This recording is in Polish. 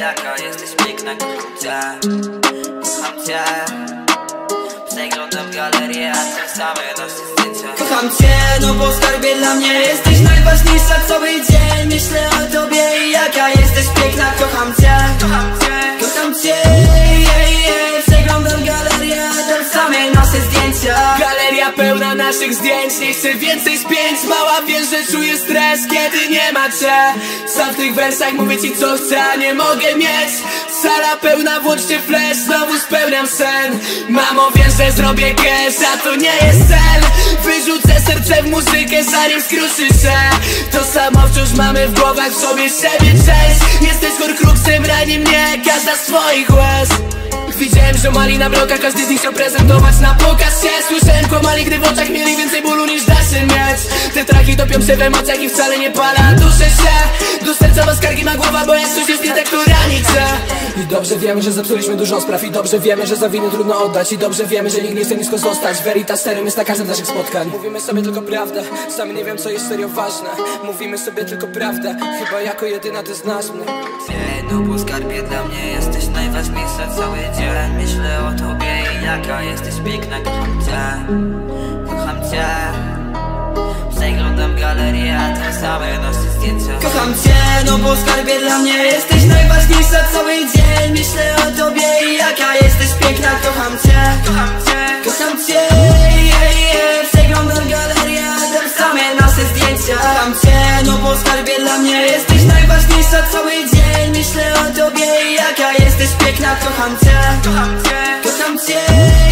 jaka jesteś piękna, kocham cię, kocham cię. Przeglądam galerię, a ty same nasze zdjęcia. Kocham cię, no bo skarbie dla mnie jesteś najważniejsza. Cały dzień myślę o tobie i jaka jesteś piękna. Kocham cię, kocham cię, kocham cię. Przeglądam galerię, a tam same nasze zdjęcia. Galeria pełna naszych zdjęć, nie chcę więcej spięć. Mała, wiesz, że czuję stres, kiedy nie ma cię. Sam w tych wersach mówię ci co chcę, a nie mogę mieć. Sala pełna, włączcie flash, znowu spełniam sen. Mamo, wiesz, że zrobię cash, a to nie jest cel. Wyrzucę serce w muzykę, zanim skruszy się. To samo wciąż mamy w głowach, w sobie siebie cześć. Jesteś horcruxem, rani mnie każda z swoich łez. Widziałem, że mali na blokach, każdy z nich chciał prezentować na pokaz się. Słyszałem, kłamali, gdy w oczach mieli więcej bólu niż da się mieć. Te traki topią się w emocjach i wcale nie pala, duszę się. Do serca ma skargi ma głowa, bo jak coś jest nie tak, to rani cię. I dobrze wiemy, że zepsuliśmy dużo spraw. I dobrze wiemy, że za winy trudno oddać. I dobrze wiemy, że nikt nie chce nisko zostać. Veritas sterem jest na każdym z naszych spotkań. Mówimy sobie tylko prawdę, sami nie wiem co jest serio ważne. Mówimy sobie tylko prawdę, chyba jako jedyna ty znasz mnie. No bo skarbie dla mnie jesteś najważniejsza. Cały dzień myślę o tobie i jaka jesteś piękna. Kocham cię, kocham cię. Przeglądam galerię, a tam same nasze zdjęcia. Kocham cię, no bo skarbie dla mnie jesteś najważniejsza. Cały dzień myślę o tobie i jaka jesteś piękna. Kocham cię, kocham cię, kocham cię. Przeglądam galerię, a tam same nasze zdjęcia. Kocham cię, no bo skarbie dla mnie jesteś najważniejsza. Cały dzień myślę o tobie i jaka jesteś piękna. Kocham cię, kocham cię, kocham cię.